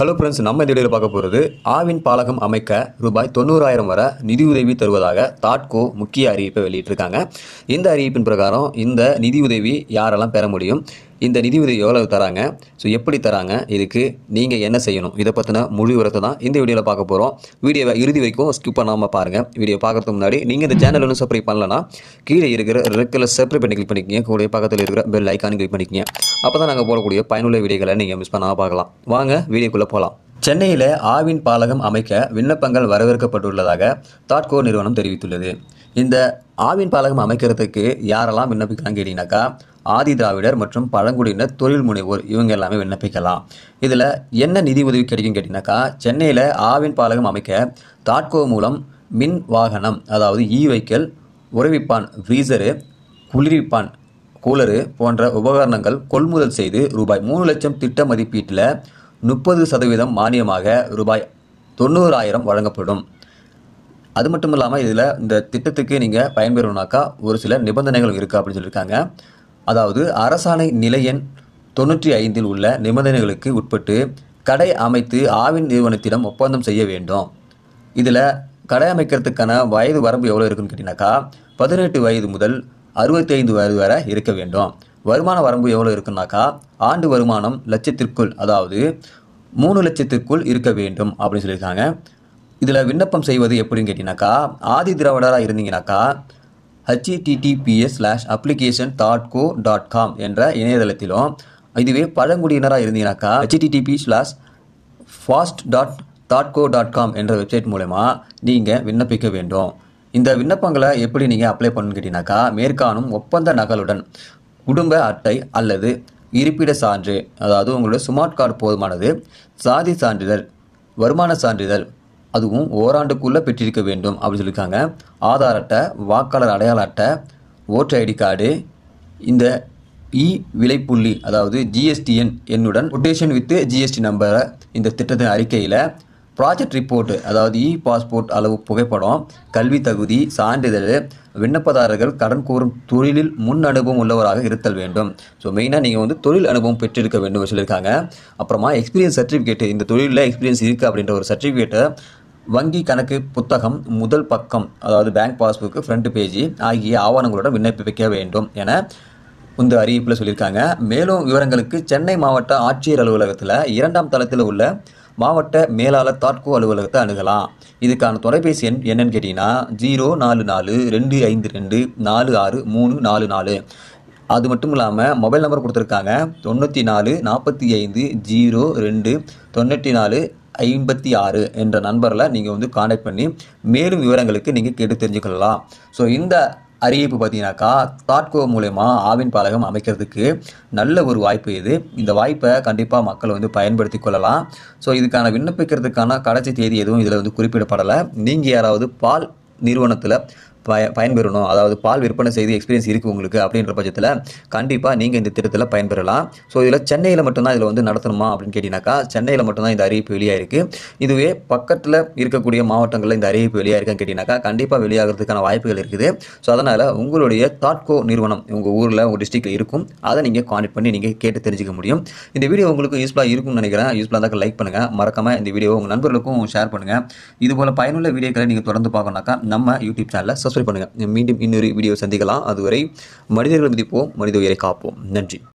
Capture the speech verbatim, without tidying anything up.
Hello friends, நம்ம இந்த வீடியோவில் பார்க்க போகிறது ஆவின் பாலகம் அமைக்க ரூபாய் தொண்ணூறாயிரம் வரை நிதியுதவி தருவதாக தாட்கோ முக்கிய அறிவிப்பை வெளியிட்டிருக்காங்க. இந்த அறிவிப்பின் பிரகாரம் இந்த நிதியுதவி யாரெல்லாம் பெற முடியும், இந்த நிதியுதவி எவ்வளவு தராங்க, ஸோ எப்படி தராங்க, இதுக்கு நீங்கள் என்ன செய்யணும், இதை பற்றின முழு விவரத்தை தான் இந்த வீடியோவில் பார்க்க போகிறோம். வீடியோவை இறுதி வரைக்கும் ஸ்கிப் பண்ணாமல் பாருங்கள். வீடியோ பார்க்கறதுக்கு முன்னாடி நீங்கள் இந்த சேனல் ஒன்றும் சப்ஸ்கிரைப் பண்ணலன்னா கீழே இருக்கிற ரெட் கலர் சப்ஸ்கிரைப் பண்ணி கிளிக் பண்ணிக்கங்க. கூட பக்கத்தில் இருக்கிற பெல் ஐக்கானு கிளிக் பண்ணிக்கங்க. அப்போ தான் நாங்கள் போடக்கூடிய பயனுள்ள வீடியோக்களை நீங்கள் மிஸ் பண்ணாமல் பார்க்கலாம். வாங்க வீடியோக்குள்ளே போகலாம். சென்னையில் ஆவின் பாலகம் அமைக்க விண்ணப்பங்கள் வரவேற்கப்பட்டுள்ளதாக தாட்கோ நிறுவனம் தெரிவித்துள்ளது. இந்த ஆவின் பாலகம் அமைக்கிறதுக்கு யாரெல்லாம் விண்ணப்பிக்கலாம் கேட்டிங்கனாக்கா, ஆதி திராவிடர் மற்றும் பழங்குடியினர் தொழில் முனைவோர் இவங்க எல்லாமே விண்ணப்பிக்கலாம். இதில் என்ன நிதி உதவி கிடைக்கும் கேட்டிங்கனாக்கா, சென்னையில் ஆவின் பாலகம் அமைக்க தாட்கோ மூலம் மின் வாகனம், அதாவது இ வெஹிக்கிள், உறைவிப்பான், ஃப்ரீசரு, குளிர்விப்பான், கூலரு போன்ற உபகரணங்கள் கொள்முதல் செய்து ரூபாய் மூணு லட்சம் திட்ட மதிப்பீட்டில் முப்பது சதவீதம் மானியமாக ரூபாய் தொண்ணூறாயிரம் வழங்கப்படும். அது மட்டும் இல்லாமல் இதில் இந்த திட்டத்துக்கு நீங்கள் பயன்பெறணுனாக்கா ஒரு சில நிபந்தனைகள் இருக்குது அப்படின்னு சொல்லியிருக்காங்க. அதாவது அரசாணை நிலை எண் தொண்ணூற்றி ஐந்தில் உள்ள நிபந்தனைகளுக்கு உட்பட்டு கடை அமைத்து ஆவின் நிறுவனத்திடம் ஒப்பந்தம் செய்ய வேண்டும். இதில் கடை அமைக்கிறதுக்கான வயது வரம்பு எவ்வளோ இருக்குன்னு கேட்டிங்கனாக்கா, பதினெட்டு வயது முதல் அறுபத்தி ஐந்து வயது வரை இருக்க வேண்டும். வருமான வரம்பு எவ்வளோ இருக்குன்னாக்கா, ஆண்டு வருமானம் லட்சத்திற்குள், அதாவது மூணு லட்சத்திற்குள் இருக்க வேண்டும் அப்படின்னு சொல்லியிருக்காங்க. இதில் விண்ணப்பம் செய்வது எப்படின்னு கேட்டிங்கனாக்கா, ஆதி திராவிடராக இருந்தீங்கன்னாக்கா ஹெச்டிடிபிஎஸ் ஸ்லாஷ் அப்ளிகேஷன் தாட்கோ டாட் காம் என்ற இணையதளத்திலும், இதுவே பழங்குடியினராக இருந்தீங்கன்னாக்கா ஹெச்டிடிபி ஸ்லாஷ் ஃபாஸ்ட் டாட் தாட்கோ டாட் காம் என்ற வெப்சைட் மூலமா நீங்கள் விண்ணப்பிக்க வேண்டும். இந்த விண்ணப்பங்களை எப்படி நீங்கள் அப்ளை பண்ணணும்னு கேட்டிங்கனாக்கா, மேற்காணும் ஒப்பந்த நகலுடன் குடும்ப அட்டை அல்லது இருப்பிட சான்று, அதாவது உங்களுடைய ஸ்மார்ட் கார்டு போதுமானது, சாதி சான்றிதழ், வருமான சான்றிதழ், அதுவும் ஓராண்டுக்குள்ளே பெற்றிருக்க வேண்டும் அப்படின்னு சொல்லியிருக்காங்க. ஆதார் அட்டை, வாக்காளர் அடையாள அட்டை, ஓட்டர் ஐடி கார்டு, இந்த இ விலைப்புள்ளி, அதாவது ஜிஎஸ்டிஎன் எண்ணுடன் கொட்டேஷன் வித் ஜிஎஸ்டி நம்பரை, இந்த திட்டத்தின் அறிக்கையில் ப்ராஜெக்ட் ரிப்போர்ட்டு, அதாவது இ பாஸ்போர்ட் அளவு புகைப்படம், கல்வி தகுதி சான்றிதழ், விண்ணப்பதாரர்கள் கடன் கோரும் தொழிலில் முன் அனுபவம் உள்ளவராக இருத்தல் வேண்டும். ஸோ மெயினாக நீங்கள் வந்து தொழில் அனுபவம் பெற்றிருக்க வேண்டும் சொல்லியிருக்காங்க. அப்புறமா எக்ஸ்பீரியன்ஸ் சர்டிஃபிகேட்டு, இந்த தொழிலில் எக்ஸ்பீரியன்ஸ் இருக்குது அப்படின்ற ஒரு சர்டிஃபிகேட்டை, வங்கி கணக்கு புத்தகம் முதல் பக்கம், அதாவது பேங்க் பாஸ்புக்கு ஃப்ரண்ட் பேஜ் ஆகிய ஆவணங்களுடன் விண்ணப்பிக்க வேண்டும் என இந்த அறிவிப்பில் சொல்லியிருக்காங்க. மேலும் விவரங்களுக்கு சென்னை மாவட்ட ஆட்சியர் அலுவலகத்தில் இரண்டாம் தளத்தில் உள்ள மாவட்ட மேலாளர் தாட்கோ அலுவலகத்தை அணுகலாம். இதுக்கான தொலைபேசி எண் என்னன்னு கேட்டிங்கன்னா ஜீரோ நாலு நாலு ரெண்டு ஐந்து ரெண்டு நாலு ஆறு மூணு நாலு நாலு. அது மட்டும் இல்லாமல் மொபைல் நம்பர் கொடுத்துருக்காங்க, தொண்ணூற்றி நாலு நாற்பத்தி ஐந்து ஜீரோ ரெண்டு தொண்ணூற்றி நாலு ஐம்பத்தி ஆறு என்ற நம்பரில் நீங்கள் வந்து கான்டாக்ட் பண்ணி மேலும் விவரங்களுக்கு நீங்கள் கேட்டு தெரிஞ்சுக்கொள்ளலாம். ஸோ இந்த அறிவிப்பு பார்த்தீங்கன்னாக்கா தாட்கோ மூலமா ஆவின் பாலகம் அமைக்கிறதுக்கு நல்ல ஒரு வாய்ப்பு இது. இந்த வாய்ப்பை கண்டிப்பாக மக்கள் வந்து பயன்படுத்தி கொள்ளலாம். ஸோ இதுக்கான விண்ணப்பிக்கிறதுக்கான கடைசி தேதி எதுவும் இதில் வந்து குறிப்பிடப்படலை. நீங்கள் யாராவது பால் நிறுவனத்தில் பய பயன்பெறணும், அதாவது பால் விற்பனை செய்து எக்ஸ்பீரியன்ஸ் இருக்குது உங்களுக்கு அப்படின்ற பட்சத்தில் கண்டிப்பாக நீங்கள் இந்த திட்டத்தில் பயன்பெறலாம். ஸோ இதில் சென்னையில் மட்டும்தான் இதில் வந்து நடத்தணுமா அப்படின்னு கேட்டிங்கனாக்கா, சென்னையில் மட்டும்தான் இந்த அறிவிப்பு வெளியாயிருக்கு. இதுவே பக்கத்தில் இருக்கக்கூடிய மாவட்டங்களில் இந்த அறிவிப்பு வெளியாயிருக்குன்னு கேட்டிங்கனாக்கா கண்டிப்பாக வெளியாகிறதுக்கான வாய்ப்புகள் இருக்குது. ஸோ அதனால் உங்களுடைய தாட்கோ நிறுவனம் உங்கள் ஊரில் உங்கள் டிஸ்ட்ரிக்டில் இருக்கும், அதை நீங்கள் கான்டாக்ட் பண்ணி நீங்கள் கேட்டு தெரிஞ்சுக்க முடியும். இந்த வீடியோ உங்களுக்கு யூஸ்ஃபுல்லாக இருக்கும்னு நினைக்கிறேன். யூஸ்ஃபுல்லாக இருந்தால் லைக் பண்ணுங்கள், மறக்காமல் இந்த வீடியோ உங்கள் நண்பர்களுக்கும் ஷேர் பண்ணுங்கள். இதுபோல் பயனுள்ள வீடியோக்களை நீங்கள் தொடர்ந்து பார்க்கணுனாக்கா நம்ம யூடியூப் சேனலில் சப்ஸ்கிரைப் பண்ணுங்கள். மீண்டும் இன்னொரு வீடியோ சந்திக்கலாம். அதுவரை மனிதர்கள் மதிப்போம், மனித உயிரை காப்போம். நன்றி.